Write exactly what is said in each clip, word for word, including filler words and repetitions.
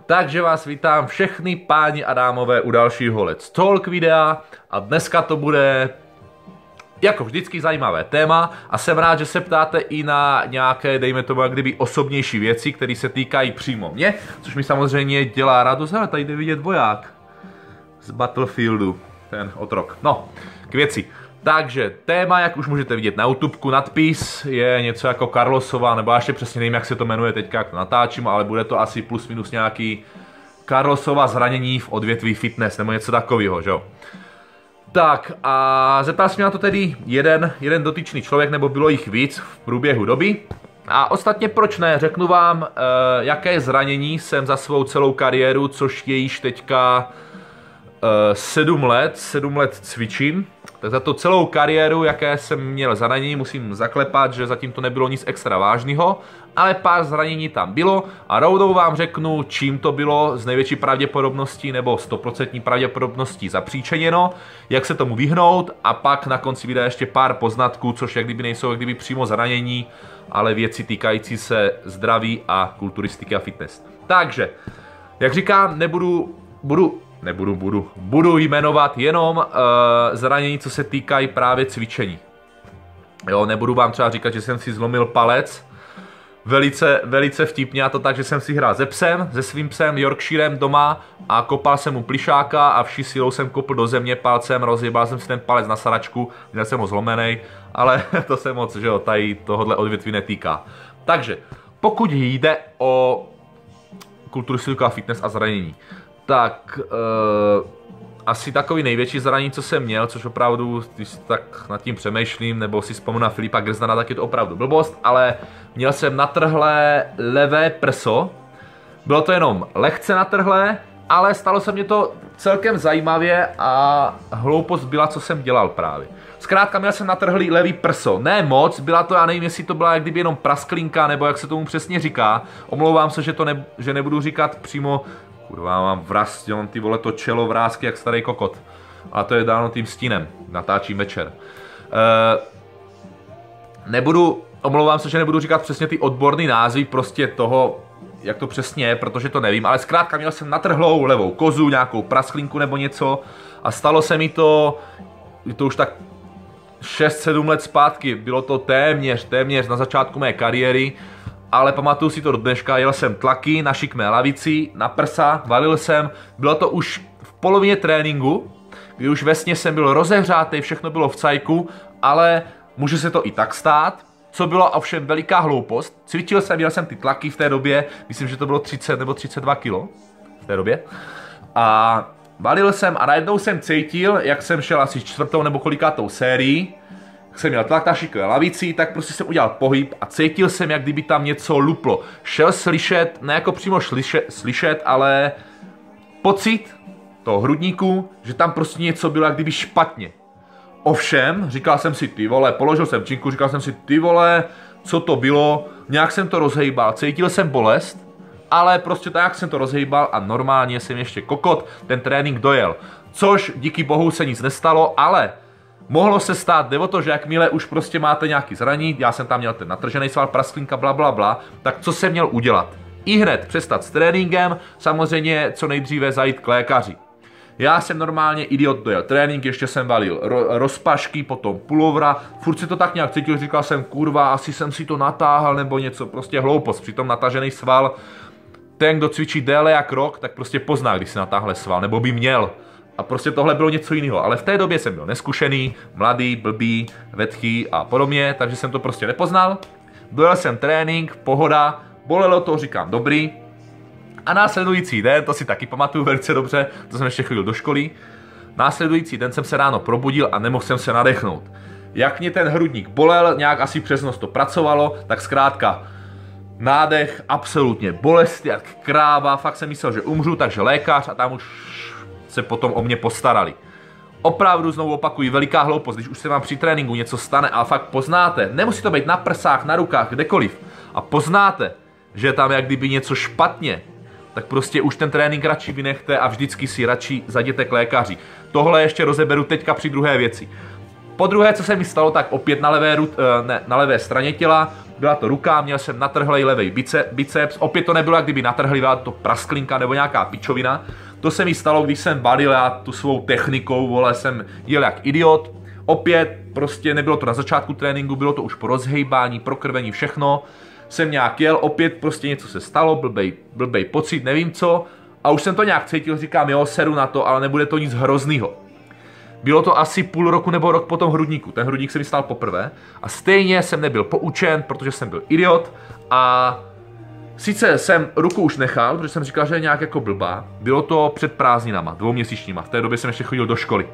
Takže vás vítám všechny páni a dámové u dalšího Let's Talk videa a dneska to bude jako vždycky zajímavé téma a jsem rád, že se ptáte i na nějaké, dejme tomu, jak kdyby osobnější věci, které se týkají přímo mě, což mi samozřejmě dělá radost. Hele, tady jde vidět voják z Battlefieldu, ten otrok. No, k věci. Takže téma, jak už můžete vidět na YouTubeku, nadpis je něco jako Carlosova, nebo já ještě přesně nevím, jak se to jmenuje teďka, jak to natáčím, ale bude to asi plus minus nějaký Carlosova zranění v odvětví fitness, nebo něco takového, že jo. Tak a zeptal se mě na to tedy jeden, jeden dotyčný člověk, nebo bylo jich víc v průběhu doby. A ostatně proč ne, řeknu vám, uh, jaké zranění jsem za svou celou kariéru, což je již teďka uh, sedm let, sedm let cvičím. Tak za to celou kariéru, jaké jsem měl zranění, musím zaklepat, že zatím to nebylo nic extra vážného, ale pár zranění tam bylo a rovnou vám řeknu, čím to bylo z největší pravděpodobností nebo sto procent pravděpodobností zapříčeněno, jak se tomu vyhnout a pak na konci videa ještě pár poznatků, což jak kdyby nejsou jak kdyby přímo zranění, ale věci týkající se zdraví a kulturistiky a fitness. Takže, jak říkám, nebudu, budu Nebudu, budu, budu jmenovat jenom uh, zranění, co se týkají právě cvičení. Jo, nebudu vám třeba říkat, že jsem si zlomil palec. Velice, velice vtipně a to tak, že jsem si hrál se psem, se svým psem Yorkshirem doma a kopal jsem mu plišáka a vší silou jsem kopl do země palcem, rozjebal jsem si ten palec na saračku, měl jsem ho zlomenej, ale to se moc, že jo, tady tohohle odvětví netýká. Takže, pokud jde o kulturistiku a fitness a zranění, tak uh, asi takový největší zranění, co jsem měl, což opravdu, když tak nad tím přemýšlím, nebo si vzpomínám na Filipa Grznana, tak je to opravdu blbost, ale měl jsem natrhlé levé prso. Bylo to jenom lehce natrhlé, ale stalo se mě to celkem zajímavě a hloupost byla, co jsem dělal právě. Zkrátka měl jsem natrhlý levý prso, ne moc, byla to, já nevím, jestli to byla jak kdyby jenom prasklinka, nebo jak se tomu přesně říká. Omlouvám se, že to ne, že nebudu říkat přímo. Kurva, mám vraz, dělám ty vole to čelo vrásky jak starý kokot. A to je dáno tím stínem, natáčím večer. E, nebudu, omlouvám se, že nebudu říkat přesně ty odborný názvy prostě toho, jak to přesně je, protože to nevím, ale zkrátka měl jsem natrhlou levou kozu, nějakou prasklinku nebo něco a stalo se mi to, to už tak šest sedm let zpátky, bylo to téměř, téměř na začátku mé kariéry, ale pamatuju si to do dneška, jel jsem tlaky na šikmé lavici, na prsa, valil jsem, bylo to už v polovině tréninku, kdy už vesně jsem byl rozehřátej, všechno bylo v cajku, ale může se to i tak stát, co bylo ovšem veliká hloupost. Cvičil jsem, měl jsem ty tlaky v té době, myslím, že to bylo třicet nebo třicet dva kilo v té době. A valil jsem a najednou jsem cítil, jak jsem šel asi čtvrtou nebo kolikátou sérií, jsem měl tlak na šikmé lavici, tak prostě jsem udělal pohyb a cítil jsem, jak kdyby tam něco luplo. Šel slyšet, ne jako přímo slyšet, slyšet, ale pocit toho hrudníku, že tam prostě něco bylo jak kdyby špatně. Ovšem, říkal jsem si, ty vole, položil jsem činku, říkal jsem si, ty vole, co to bylo, nějak jsem to rozhejbal, cítil jsem bolest, ale prostě tak, jak jsem to rozhejbal a normálně jsem ještě kokot, ten trénink dojel. Což díky bohu se nic nestalo, ale mohlo se stát, jde o to, že jakmile už prostě máte nějaký zranění, já jsem tam měl ten natržený sval, prasklinka, bla, bla, bla, tak co jsem měl udělat? I hned přestat s tréninkem, samozřejmě co nejdříve zajít k lékaři. Já jsem normálně idiot dojel trénink, ještě jsem valil ro rozpašky, potom pulovra, furt si to tak nějak cítil, říkal jsem, kurva, asi jsem si to natáhal nebo něco, prostě hloupost, přitom natažený sval, ten, kdo cvičí déle jak rok, tak prostě pozná, když si natáhle sval, nebo by měl. A prostě tohle bylo něco jiného, ale v té době jsem byl neskušený, mladý, blbý, vetchý a podobně, takže jsem to prostě nepoznal. Dojel jsem trénink, pohoda, bolelo to, říkám dobrý. A následující den, to si taky pamatuju velice dobře, to jsem ještě chodil do školy. Následující den jsem se ráno probudil a nemohl jsem se nadechnout. Jak mě ten hrudník bolel, nějak asi přes noc to pracovalo, tak zkrátka nádech, absolutně bolest jak kráva, fakt jsem myslel, že umřu, takže lékař a tam už se potom o mě postarali. Opravdu znovu opakuji, veliká hloupost, když už se vám při tréninku něco stane a fakt poznáte, nemusí to být na prsách, na rukách, kdekoliv, a poznáte, že je tam jak kdyby něco špatně, tak prostě už ten trénink radši vynechte a vždycky si radši zajděte k lékaři. Tohle ještě rozeberu teďka při druhé věci. Po druhé, co se mi stalo, tak opět na levé, ne, na levé straně těla, byla to ruka, měl jsem natrhlej levej bice, biceps, opět to nebylo, jak kdyby natrhlý, byla to prasklinka nebo nějaká pičovina. To se mi stalo, když jsem valil, já tu svou technikou, vole, jsem jel jak idiot. Opět prostě nebylo to na začátku tréninku, bylo to už po rozhejbání, prokrvení, všechno. Jsem nějak jel, opět prostě něco se stalo, blbej, blbej pocit, nevím co. A už jsem to nějak cítil, říkám, jo, seru na to, ale nebude to nic hroznýho. Bylo to asi půl roku nebo rok po tom hrudníku. Ten hrudník se mi stal poprvé a stejně jsem nebyl poučen, protože jsem byl idiot a sice jsem ruku už nechal, protože jsem říkal, že je nějak jako blbá. Bylo to před prázdninama, dvouměsíčníma, v té době jsem ještě chodil do školy.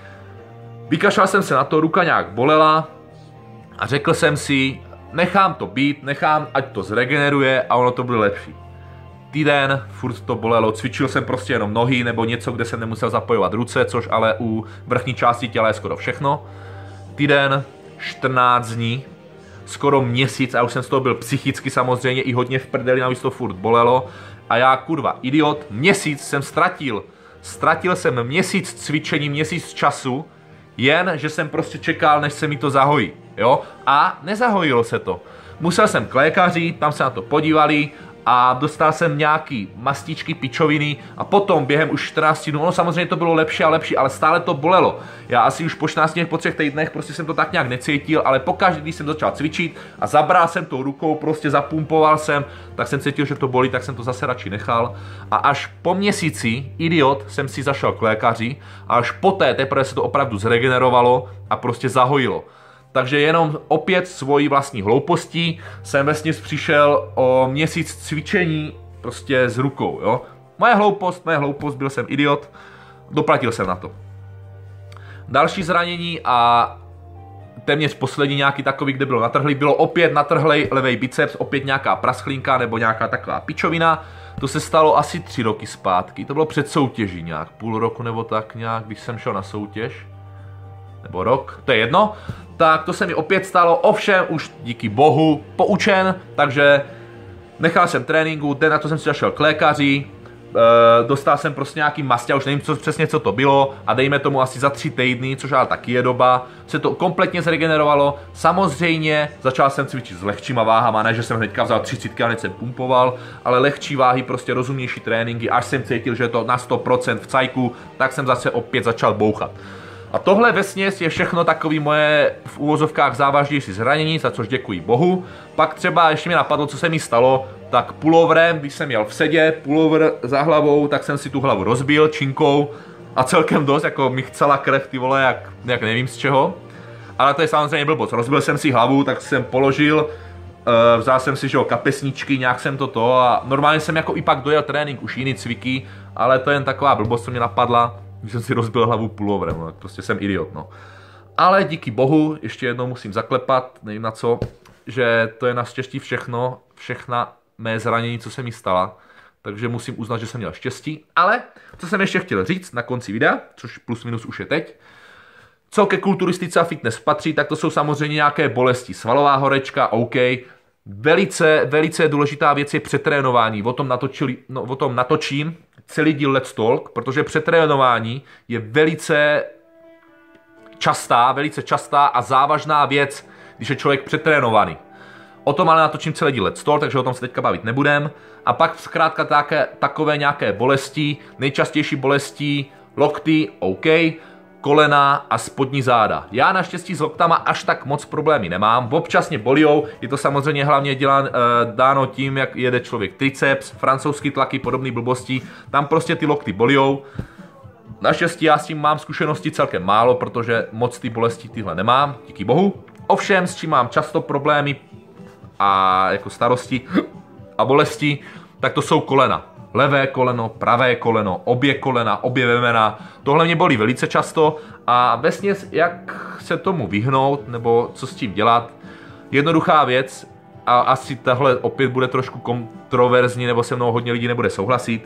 Vykašlal jsem se na to, ruka nějak bolela a řekl jsem si, nechám to být, nechám, ať to zregeneruje a ono to bude lepší. Týden, furt to bolelo, cvičil jsem prostě jenom nohy nebo něco, kde jsem nemusel zapojovat ruce, což ale u vrchní části těla je skoro všechno. Týden, čtrnáct dní, skoro měsíc a už jsem z toho byl psychicky samozřejmě i hodně v prdeli, navíc to furt bolelo. A já, kurva, idiot, měsíc jsem ztratil. Ztratil jsem měsíc cvičení, měsíc času, jen, že jsem prostě čekal, než se mi to zahojí, jo? A nezahojilo se to. Musel jsem k lékaři, tam se na to podívali a dostal jsem nějaký mastičky, pičoviny a potom během už čtrnácti dnů, ono samozřejmě to bylo lepší a lepší, ale stále to bolelo. Já asi už po čtrnácti dnech, po třech týdnech prostě jsem to tak nějak necítil, ale pokaždé, když jsem začal cvičit a zabral jsem tou rukou, prostě zapumpoval jsem, tak jsem cítil, že to bolí, tak jsem to zase radši nechal. A až po měsíci, idiot, jsem si zašel k lékaři a až poté teprve se to opravdu zregenerovalo a prostě zahojilo. Takže jenom opět svojí vlastní hloupostí jsem vesměs přišel o měsíc cvičení prostě s rukou, jo. Moje hloupost, moje hloupost, byl jsem idiot, doplatil jsem na to. Další zranění a téměř poslední nějaký takový, kde bylo natrhlý, bylo opět natrhlej levej biceps, opět nějaká prasklinka nebo nějaká taková pičovina. To se stalo asi tři roky zpátky, to bylo před soutěží nějak, půl roku nebo tak nějak, když jsem šel na soutěž. Nebo rok, to je jedno, tak to se mi opět stalo, ovšem už díky bohu poučen, takže nechal jsem tréninku, den na to jsem si zašel k lékaři, e, dostal jsem prostě nějaký mastě, už nevím co, přesně co to bylo a dejme tomu asi za tři týdny, což ale taky je doba, se to kompletně zregenerovalo, samozřejmě začal jsem cvičit s lehčíma váhama, ne že jsem hnedka vzal třicítky a hned jsem pumpoval, ale lehčí váhy, prostě rozumnější tréninky, až jsem cítil, že je to na sto procent v cajku, tak jsem zase opět začal bouchat. A tohle vesměs je všechno takový moje v úvozovkách závažnější zranění, za což děkuji bohu. Pak třeba ještě mi napadlo, co se mi stalo, tak pulloverem, když jsem jel v sedě, pullover za hlavou, tak jsem si tu hlavu rozbil činkou a celkem dost, jako mi chcela krev, ty vole, jak, jak nevím z čeho. Ale to je samozřejmě blbost, rozbil jsem si hlavu, tak jsem položil, uh, vzal jsem si, že jo, kapesničky, nějak jsem toto a normálně jsem jako i pak dojel trénink, už jiný cviky, ale to je jen taková blbost, co mě napadla. Když jsem si rozbil hlavu pulloverem, no, prostě jsem idiot, no. Ale díky bohu, ještě jednou musím zaklepat, nevím na co, že to je naštěstí všechno, všechna mé zranění, co se mi stala. Takže musím uznat, že jsem měl štěstí. Ale, co jsem ještě chtěl říct na konci videa, což plus minus už je teď, co ke kulturistice a fitness patří, tak to jsou samozřejmě nějaké bolesti. Svalová horečka, OK. Velice, velice důležitá věc je přetrénování. O tom, natočili, no, o tom natočím celý díl Let's Talk, protože přetrénování je velice častá, velice častá a závažná věc, když je člověk přetrénovaný. O tom ale natočím celý díl Let's Talk, takže o tom se teďka bavit nebudem. A pak zkrátka také, takové nějaké bolesti, nejčastější bolesti lokty, OK, kolena a spodní záda. Já naštěstí s loktama až tak moc problémy nemám, občas mě bolijou, je to samozřejmě hlavně dělán, e, dáno tím, jak jede člověk triceps, francouzský tlaky, podobné blbosti, tam prostě ty lokty bolijou. Naštěstí já s tím mám zkušenosti celkem málo, protože moc ty bolesti tyhle nemám, díky bohu. Ovšem, s čím mám často problémy a jako starosti a bolesti, tak to jsou kolena. Levé koleno, pravé koleno, obě kolena, obě vemena. Tohle mě bolí velice často a vesměs, jak se tomu vyhnout, nebo co s tím dělat. Jednoduchá věc, a asi tahle opět bude trošku kontroverzní, nebo se mnou hodně lidí nebude souhlasit.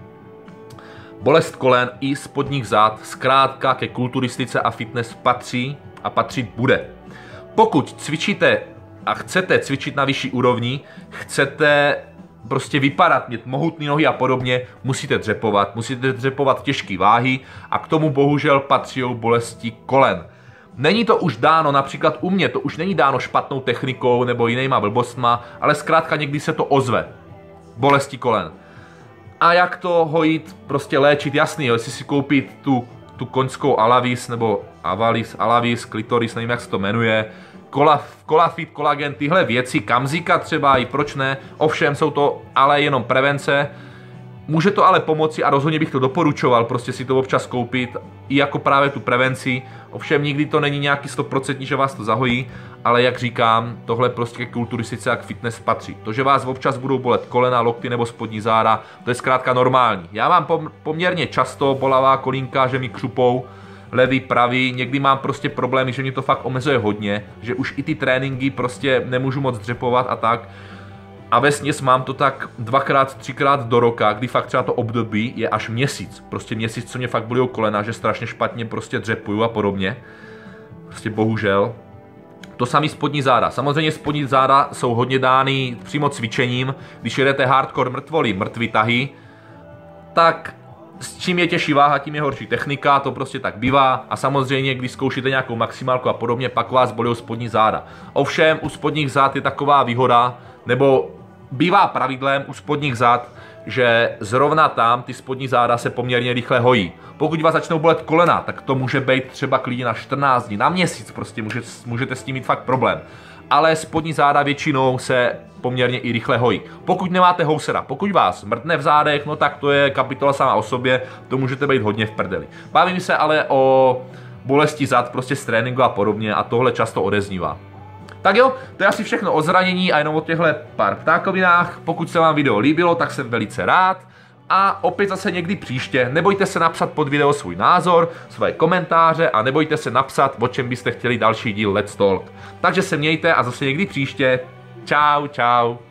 Bolest kolen i spodních zád zkrátka ke kulturistice a fitness patří a patřit bude. Pokud cvičíte a chcete cvičit na vyšší úrovni, chcete prostě vypadat, mít mohutné nohy a podobně, musíte dřepovat, musíte dřepovat těžké váhy a k tomu bohužel patří bolesti kolen. Není to už dáno, například u mě, to už není dáno špatnou technikou nebo jinýma blbostma, ale zkrátka někdy se to ozve. Bolesti kolen. A jak to hojit, prostě léčit, jasný, jo, jestli si koupit tu, tu koňskou Alavis, nebo Avalis, Alavis, Klitoris, nevím, jak se to jmenuje, Kolafit, kolagen, tyhle věci, Kamzika třeba, i proč ne, ovšem jsou to ale jenom prevence. Může to ale pomoci a rozhodně bych to doporučoval, prostě si to občas koupit, i jako právě tu prevenci. Ovšem nikdy to není nějaký sto procent, že vás to zahojí, ale jak říkám, tohle prostě k kulturistice a k fitness patří. To, že vás občas budou bolet kolena, lokty nebo spodní záda, to je zkrátka normální. Já mám poměrně často bolavá kolínka, že mi křupou, levý, pravý, někdy mám prostě problémy, že mě to fakt omezuje hodně, že už i ty tréninky prostě nemůžu moc dřepovat a tak. A vesměs mám to tak dvakrát, třikrát do roka, kdy fakt třeba to období je až měsíc. Prostě měsíc, co mě fakt bolí kolena, že strašně špatně prostě dřepuju a podobně. Prostě bohužel. To samý spodní záda. Samozřejmě spodní záda jsou hodně dány přímo cvičením. Když jedete hardcore mrtvoly, mrtvý tahy, tak s čím je těžší váha, tím je horší technika, to prostě tak bývá. A samozřejmě, když zkoušíte nějakou maximálku a podobně, pak vás bolí spodní záda. Ovšem, u spodních zád je taková výhoda, nebo bývá pravidlem u spodních zad, že zrovna tam ty spodní záda se poměrně rychle hojí. Pokud vás začnou bolet kolena, tak to může být třeba klidně na čtrnáct dní, na měsíc prostě, můžete, můžete s tím mít fakt problém. Ale spodní záda většinou se poměrně i rychle hojí. Pokud nemáte housera, pokud vás mrtne v zádech, no tak to je kapitola sama o sobě, to můžete být hodně v prdeli. Bavím se ale o bolesti zad prostě z tréninku a podobně a tohle často odeznívá. Tak jo, to je asi všechno o zranění a jenom o těchto pár ptákovinách. Pokud se vám video líbilo, tak jsem velice rád. A opět zase někdy příště, nebojte se napsat pod video svůj názor, své komentáře a nebojte se napsat, o čem byste chtěli další díl Let's Talk. Takže se mějte a zase někdy příště. Čau, čau.